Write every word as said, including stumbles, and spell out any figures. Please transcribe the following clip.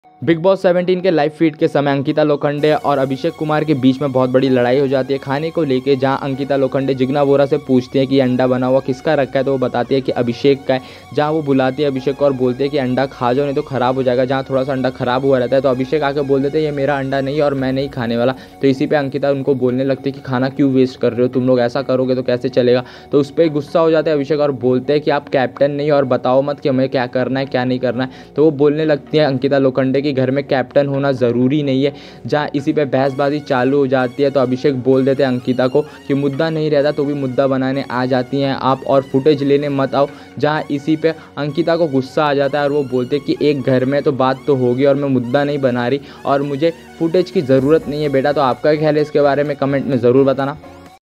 Big Boss seventeen के live feed के समय अंकिता लोखंडे और अभिषेक कुमार के बीच में बहुत बड़ी लड़ाई हो जाती है खाने को लेके, जहां अंकिता लोखंडे जिग्ना बोरा से पूछती है कि अंडा बना हुआ किसका रखा है, तो वो बताती है कि अभिषेक का है। जहां वो बुलाती है अभिषेक को और बोलते हैं कि अंडा खा जाओ नहीं तो ख़राब हो जाएगा। जहाँ थोड़ा सा अंडा ख़राब हुआ रहता है तो अभिषेक आके बोल देते हैं ये मेरा अंडा नहीं है और मैं नहीं खाने वाला। तो इसी पर अंकिता उनको बोलने लगती है कि खाना क्यों वेस्ट कर रहे हो, तुम लोग ऐसा करोगे तो कैसे चलेगा। तो उस पर गुस्सा हो जाता है अभिषेक और बोलते हैं कि आप कैप्टन नहीं और बताओ मत कि हमें क्या करना है क्या नहीं करना है। तो वो बोलने लगती है अंकिता लोखंडे कि घर में कैप्टन होना ज़रूरी नहीं है। जहाँ इसी पे बहसबाजी चालू हो जाती है तो अभिषेक बोल देते हैं अंकिता को कि मुद्दा नहीं रहता तो भी मुद्दा बनाने आ जाती हैं आप और फुटेज लेने मत आओ। जहाँ इसी पे अंकिता को गुस्सा आ जाता है और वो बोलते हैं कि एक घर में तो बात तो होगी और मैं मुद्दा नहीं बना रही और मुझे फुटेज की ज़रूरत नहीं है बेटा। तो आपका क्या ख्याल है इसके बारे में कमेंट में ज़रूर बताना।